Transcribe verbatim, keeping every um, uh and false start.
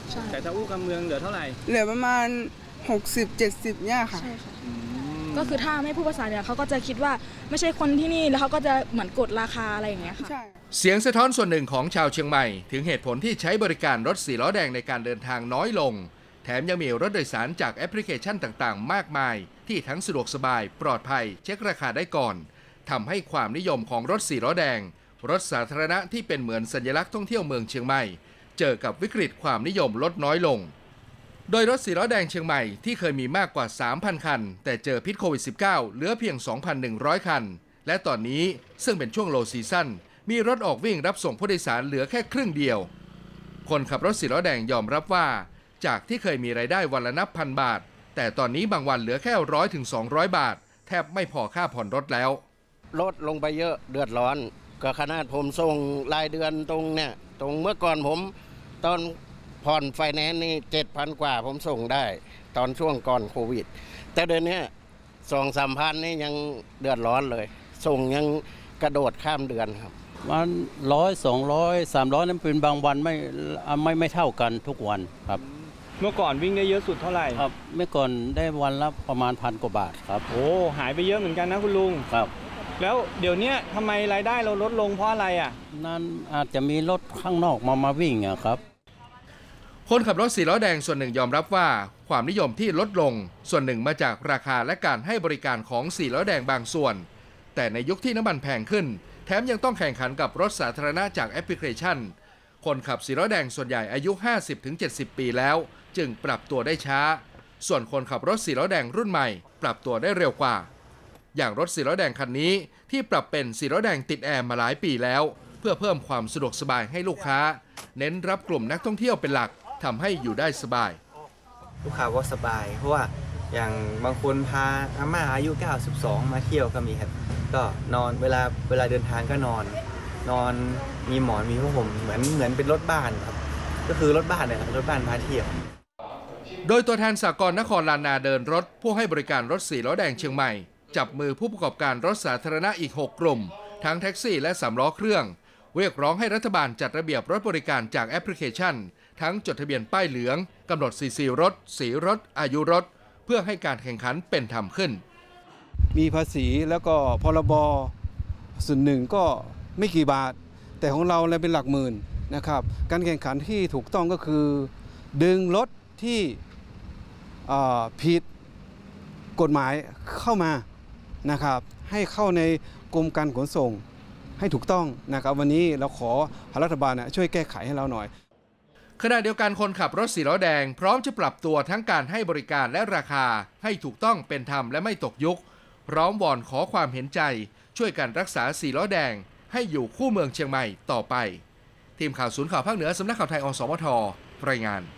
แต่ถ้าอู้กำเมืองเหลือเท่าไหร่เหลือประมาณหกสิบ เจ็ดสิบเนี่ยค่ะก็คือถ้าไม่พูดภาษาเนี่ยเขาก็จะคิดว่าไม่ใช่คนที่นี่แล้วเขาก็จะเหมือนกดราคาอะไรอย่างเงี้ยค่ะเสียงสะท้อนส่วนหนึ่งของชาวเชียงใหม่ถึงเหตุผลที่ใช้บริการรถสี่ล้อแดงในการเดินทางน้อยลงแถมยังมีรถโดยสารจากแอปพลิเคชันต่างๆมากมายที่ทั้งสะดวกสบายปลอดภัยเช็คราคาได้ก่อนทำให้ความนิยมของรถสี่ล้อแดงรถสาธารณะที่เป็นเหมือนสัญลักษณ์ท่องเที่ยวเมืองเชียงใหม่เจอกับวิกฤตความนิยมลดน้อยลงโดยรถสี่ล้อแดงเชียงใหม่ที่เคยมีมากกว่า สามพัน คันแต่เจอพิษโควิด สิบเก้า เหลือเพียง สองพันหนึ่งร้อย คันและตอนนี้ซึ่งเป็นช่วงโลซีซั่นมีรถออกวิ่งรับส่งผู้โดยสารเหลือแค่ครึ่งเดียวคนขับรถสี่ล้อแดงยอมรับว่าจากที่เคยมีรายได้วันละนับพันบาทแต่ตอนนี้บางวันเหลือแค่ร้อยถึงสองร้อยบาทแทบไม่พอค่าผ่อนรถแล้วลดลงไปเยอะเดือดร้อนก็ขนาดผมส่งรายเดือนตรงเนี่ยตรงเมื่อก่อนผมตอนผ่อนไฟแนนซ์นี่เจ็ดพันกว่าผมส่งได้ตอนช่วงก่อนโควิดแต่เดือนนี้สองสามพันนี่ยังเดือดร้อนเลยส่งยังกระโดดข้ามเดือนครับมันร้อยสองร้อยสามร้อยนั้นเป็นบางวันไม่ไม่ไม่เท่ากันทุกวันครับเมื่อก่อนวิ่งได้เยอะสุดเท่าไหร่ครับเมื่อก่อนได้วันละประมาณพันกว่าบาทครับโอ้หายไปเยอะเหมือนกันนะคุณลุงครับแล้วเดี๋ยวนี้ทำไมรายได้เราลดลงเพราะอะไรอ่ะนั่นอาจจะมีรถข้างนอกมามาวิ่งอะครับคนขับรถสี่ล้อแดงส่วนหนึ่งยอมรับว่าความนิยมที่ลดลงส่วนหนึ่งมาจากราคาและการให้บริการของสี่ล้อแดงบางส่วนแต่ในยุคที่น้ำมันแพงขึ้นแถมยังต้องแข่งขันกับรถสาธารณะจากแอปพลิเคชันคนขับสี่ล้อแดงส่วนใหญ่อายุ ห้าสิบถึงเจ็ดสิบ ปีแล้วจึงปรับตัวได้ช้าส่วนคนขับรถสี่ล้อแดงรุ่นใหม่ปรับตัวได้เร็วกว่าอย่างรถสี่ล้อแดงคันนี้ที่ปรับเป็นสี่ล้อแดงติดแอร์มาหลายปีแล้วเพื่อเพิ่มความสะดวกสบายให้ลูกค้าเน้นรับกลุ่มนักท่องเที่ยวเป็นหลักทำให้อยู่ได้สบายลูกค้าก็สบายเพราะว่าอย่างบางคนพาอาม่าอายุเก้าสิบสองมาเที่ยวก็มีครับก็นอนเวลาเวลาเดินทางก็นอนนอนมีหมอนมีผ้าห่มเหมือนเหมือนเป็นรถบ้านครับก็คือรถบ้านเนี่ยรถบ้านพาเที่ยวโดยตัวแทนสหกรณ์นครลานนาเดินรถผู้ให้บริการรถสี่ล้อแดงเชียงใหม่จับมือผู้ประกอบการรถสาธารณะอีกหกกลุ่มทั้งแท็กซี่และสามล้อเครื่องเรียกร้องให้รัฐบาลจัดระเบียบรถบริการจากแอปพลิเคชันทั้งจดทะเบียนป้ายเหลืองกำหนดซีซีรถสีรถอายุรถเพื่อให้การแข่งขันเป็นธรรมขึ้นมีภาษีแล้วก็พรบส่วนหนึ่งก็ไม่กี่บาทแต่ของเราเลยเป็นหลักหมื่นนะครับการแข่งขันที่ถูกต้องก็คือดึงรถที่ผิดกฎหมายเข้ามานะครับให้เข้าในกรมการขนส่งให้ถูกต้องนะครับวันนี้เราขอรัฐบาลช่วยแก้ไขให้เราหน่อยขณะเดียวกันคนขับรถสี่ล้อแดงพร้อมจะปรับตัวทั้งการให้บริการและราคาให้ถูกต้องเป็นธรรมและไม่ตกยุคพร้อมวอนขอความเห็นใจช่วยกันรักษาสี่ล้อแดงให้อยู่คู่เมืองเชียงใหม่ต่อไปทีมข่าวศูนย์ข่าวภาคเหนือสำนักข่าวไทยอสมทรายงาน